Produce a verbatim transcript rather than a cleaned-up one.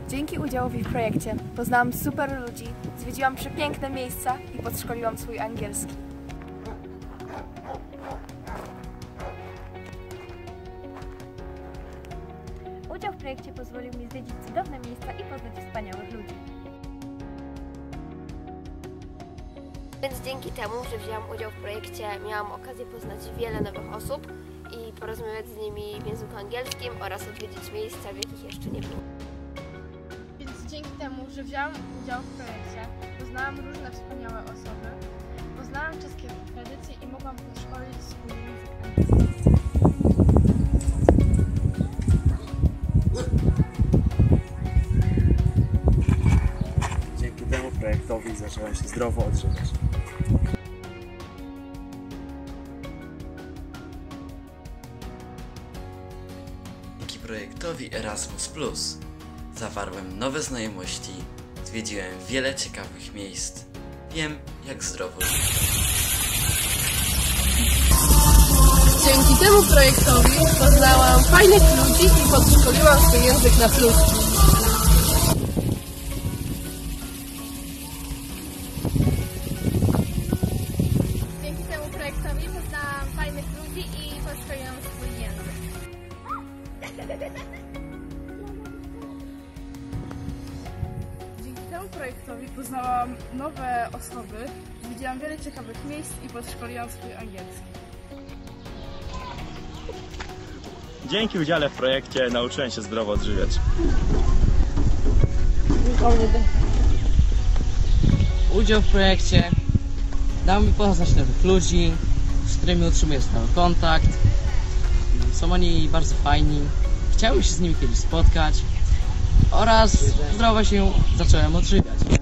Dzięki udziałowi w projekcie poznałam super ludzi, zwiedziłam przepiękne miejsca i podszkoliłam swój angielski. Udział w projekcie pozwolił mi zwiedzić cudowne miejsca i poznać wspaniałych ludzi. Więc dzięki temu, że wzięłam udział w projekcie, miałam okazję poznać wiele nowych osób i porozmawiać z nimi w języku angielskim oraz odwiedzić miejsca, w jakich jeszcze nie było. Więc dzięki temu, że wzięłam udział w projekcie, poznałam różne wspaniałe osoby, poznałam czeskie tradycje i mogłam podszkolić swój język angielski. Dzięki temu projektowi zacząłem się zdrowo odżywiać. Dzięki projektowi Erasmus plus zawarłem nowe znajomości, zwiedziłem wiele ciekawych miejsc. Wiem, jak zdrowo żyć. Dzięki temu projektowi poznałam fajnych ludzi i podszkoliłam swój język na plus. Dzięki temu projektowi poznałam fajnych ludzi i podszkoliłam swój język. Dzięki temu projektowi poznałam nowe osoby, widziałam wiele ciekawych miejsc i podszkoliłam swój angielski. Dzięki udziale w projekcie nauczyłem się zdrowo odżywiać. Udział w projekcie dał mi poznać nowych ludzi, z którymi utrzymuję stały kontakt. Są oni bardzo fajni. Chciałbym się z nimi kiedyś spotkać oraz zdrowo się zacząłem odżywiać.